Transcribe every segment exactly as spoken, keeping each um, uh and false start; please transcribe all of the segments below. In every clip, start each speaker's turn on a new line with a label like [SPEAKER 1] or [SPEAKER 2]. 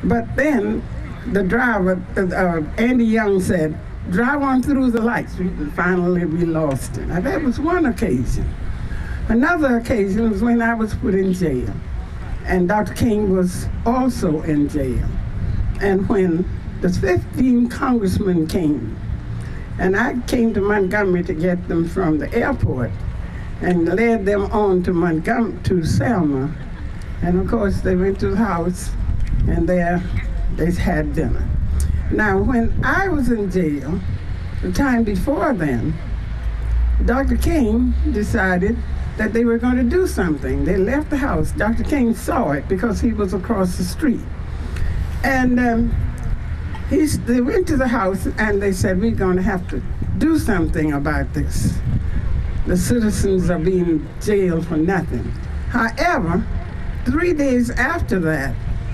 [SPEAKER 1] But then the driver, uh, Andy Young said, drive on through the lights. And finally we lost it. Now that was one occasion. Another occasion was when I was put in jail. And Doctor King was also in jail. And when the fifteen congressmen came, and I came to Montgomery to get them from the airport and led them on to Montgomery, to Selma. And of course they went to the house and there they had dinner. Now when I was in jail, the time before then, Doctor King decided that they were going to do something. They left the house. Doctor King saw it because he was across the street. And um, he, they went to the house and they said, we're going to have to do something about this. The citizens are being jailed for nothing. However, three days after that,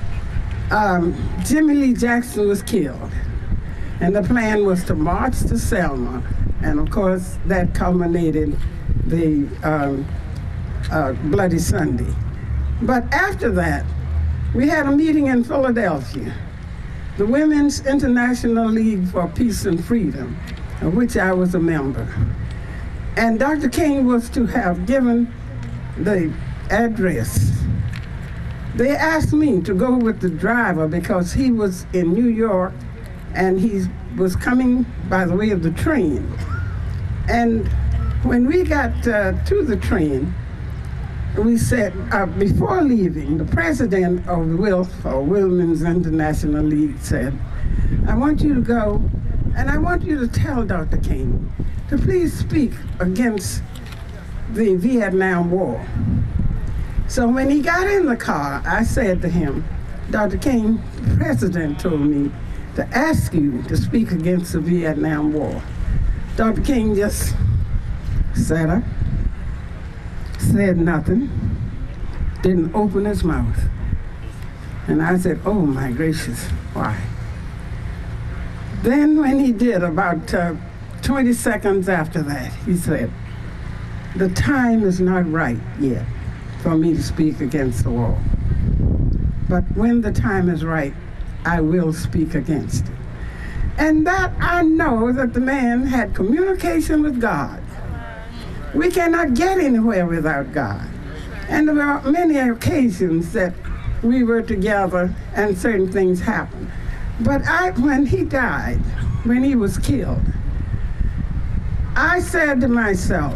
[SPEAKER 1] um, Jimmy Lee Jackson was killed. And the plan was to march to Selma. And of course, that culminated the um, uh, Bloody Sunday. But after that, we had a meeting in Philadelphia, the Women's International League for Peace and Freedom, of which I was a member. And Doctor King was to have given the address. They asked me to go with the driver because he was in New York and he was coming by the way of the train. And when we got uh, to the train, we said, uh, before leaving, the president of the W I L F, or Women's International League, said, I want you to go, and I want you to tell Doctor King to please speak against the Vietnam War. So when he got in the car, I said to him, Doctor King, the president told me to ask you to speak against the Vietnam War. Doctor King just sat up, said nothing, didn't open his mouth. And I said, oh my gracious, why? Then when he did, about uh, twenty seconds after that, he said, the time is not right yet for me to speak against the war. But when the time is right, I will speak against it. And that I know that the man had communication with God. We cannot get anywhere without God. And there were many occasions that we were together and certain things happened. But I, when he died, when he was killed, I said to myself,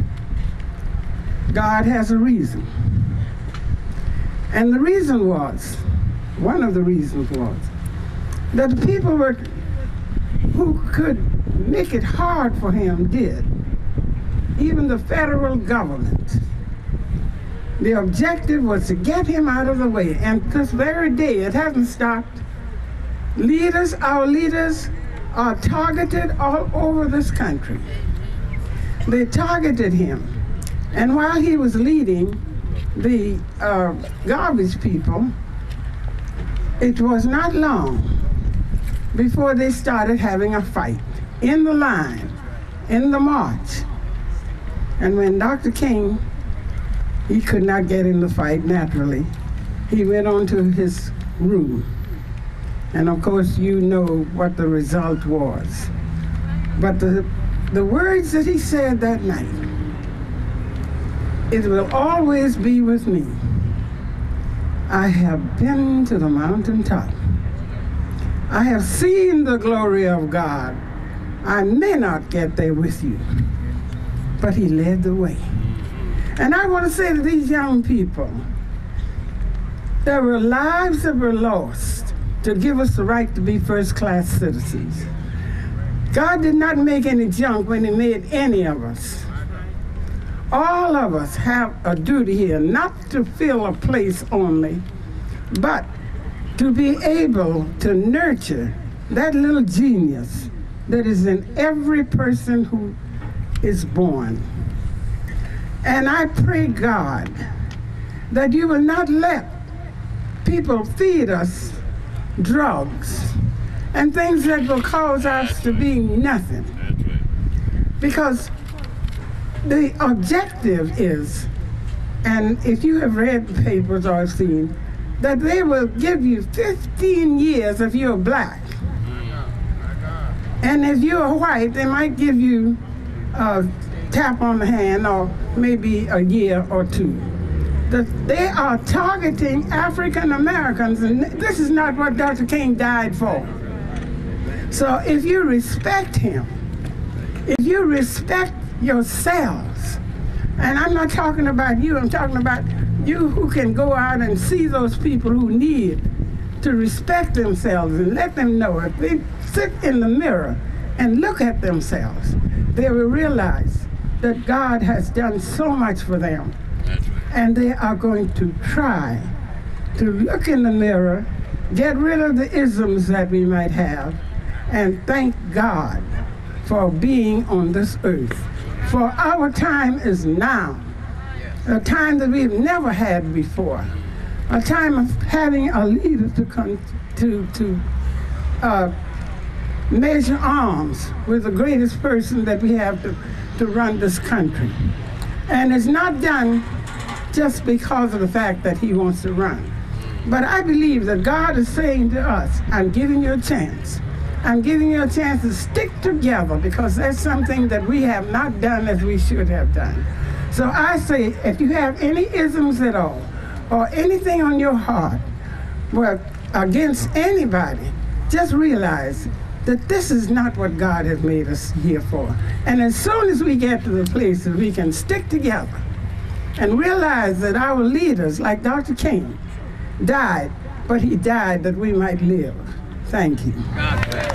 [SPEAKER 1] God has a reason. And the reason was, one of the reasons was, that the people were, who could make it hard for him did. Even the federal government. The objective was to get him out of the way. And this very day, it hasn't stopped. Leaders, our leaders, are targeted all over this country. They targeted him. And while he was leading the uh, garbage people, it was not long before they started having a fight in the line, in the march. And when Doctor King, he could not get in the fight naturally, he went on to his room. And of course, you know what the result was. But the, the words that he said that night, it will always be with me. I have been to the mountaintop. I have seen the glory of God. I may not get there with you, but he led the way. And I want to say to these young people, there were lives that were lost to give us the right to be first-class citizens. God did not make any junk when he made any of us. All of us have a duty here, not to fill a place only, but to be able to nurture that little genius that is in every person who is born. And I pray, God, that you will not let people feed us drugs and things that will cause us to be nothing. Because the objective is, and if you have read the papers or seen, that they will give you fifteen years if you're black. And if you're white, they might give you a tap on the hand or maybe a year or two. The, they are targeting African Americans, and this is not what Doctor King died for. So if you respect him, if you respect yourselves, and I'm not talking about you, I'm talking about you who can go out and see those people who need to respect themselves and let them know if they sit in the mirror and look at themselves, they will realize that God has done so much for them. And they are going to try to look in the mirror, get rid of the isms that we might have, and thank God for being on this earth. For our time is now, a time that we've never had before, a time of having a leader to come to, to uh, measure arms with the greatest person that we have to, to run this country. And it's not done just because of the fact that he wants to run. But I believe that God is saying to us, I'm giving you a chance. I'm giving you a chance to stick together, because that's something that we have not done as we should have done. So I say, if you have any isms at all, or anything on your heart, well, against anybody, just realize that this is not what God has made us here for. And as soon as we get to the place that we can stick together and realize that our leaders, like Doctor King, died, but he died that we might live. Thank you.